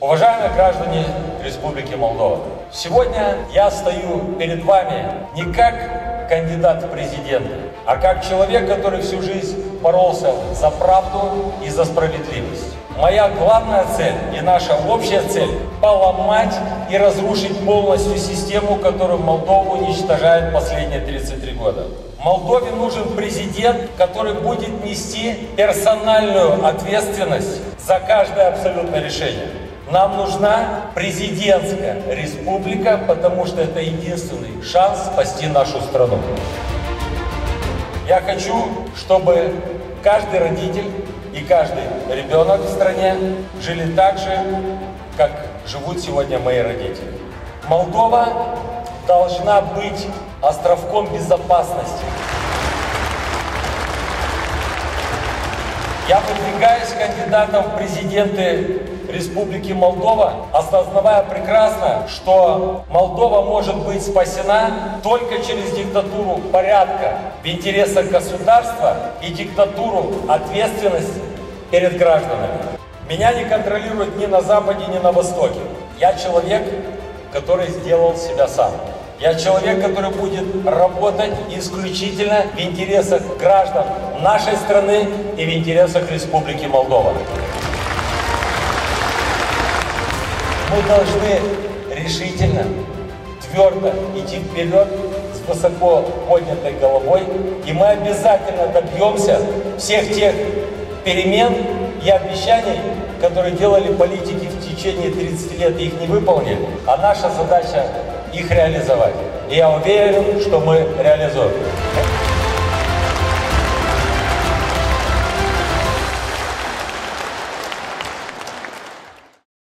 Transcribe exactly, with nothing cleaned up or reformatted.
Уважаемые граждане Республики Молдова, сегодня я стою перед вами не как кандидат в президенты, а как человек, который всю жизнь боролся за правду и за справедливость. Моя главная цель и наша общая цель – поломать и разрушить полностью систему, которую Молдову уничтожает последние тридцать три года. Молдове нужен президент, который будет нести персональную ответственность за каждое абсолютное решение. Нам нужна президентская республика, потому что это единственный шанс спасти нашу страну. Я хочу, чтобы каждый родитель и каждый ребенок в стране жили так же, как живут сегодня мои родители. Молдова должна быть островком безопасности. Я выдвигаюсь кандидатом в президенты Республики Молдова, осознавая прекрасно, что Молдова может быть спасена только через диктатуру порядка в интересах государства и диктатуру ответственности перед гражданами. Меня не контролируют ни на Западе, ни на Востоке. Я человек, который сделал себя сам. Я человек, который будет работать исключительно в интересах граждан нашей страны и в интересах Республики Молдова. Мы должны решительно, твердо идти вперед с высоко поднятой головой, и мы обязательно добьемся всех тех перемен и обещаний, которые делали политики в течение тридцати лет и их не выполнили, а наша задача их реализовать. И я уверен, что мы реализуем.